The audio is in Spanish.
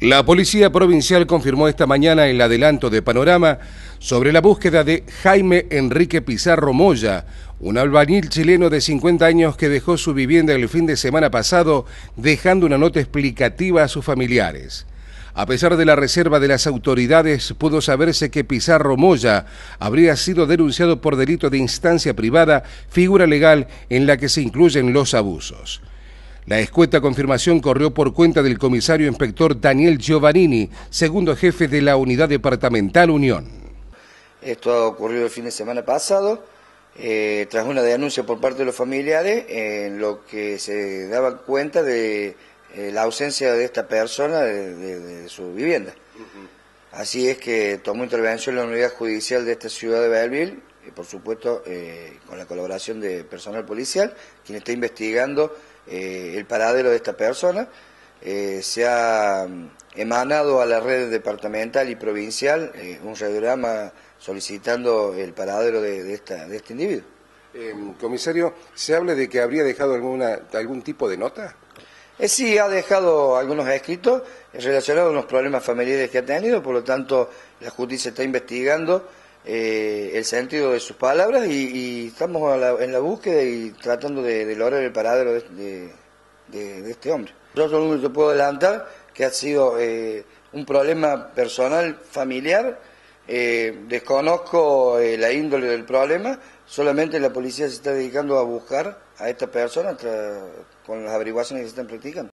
La Policía Provincial confirmó esta mañana el adelanto de Panorama sobre la búsqueda de Jaime Enrique Pizarro Moya, un albañil chileno de 50 años que dejó su vivienda el fin de semana pasado, dejando una nota explicativa a sus familiares. A pesar de la reserva de las autoridades, pudo saberse que Pizarro Moya habría sido denunciado por delito de instancia privada, figura legal en la que se incluyen los abusos. La escueta confirmación corrió por cuenta del comisario inspector Daniel Giovannini, segundo jefe de la Unidad Departamental Unión. Esto ha ocurrido el fin de semana pasado, tras una denuncia por parte de los familiares, en lo que se daban cuenta de la ausencia de esta persona de su vivienda. Así es que tomó intervención la unidad judicial de esta ciudad de Belleville, y por supuesto con la colaboración de personal policial, quien está investigando el paradero de esta persona. Se ha emanado a la red departamental y provincial un radiograma solicitando el paradero de este individuo. Comisario, ¿se habla de que habría dejado algún tipo de nota? Sí, ha dejado algunos escritos relacionados a unos problemas familiares que ha tenido, por lo tanto la justicia está investigando el sentido de sus palabras y estamos en la búsqueda y tratando de lograr el paradero de este hombre. Yo solo te puedo adelantar que ha sido un problema personal, familiar. Desconozco la índole del problema, solamente la policía se está dedicando a buscar a esta persona con las averiguaciones que se están practicando.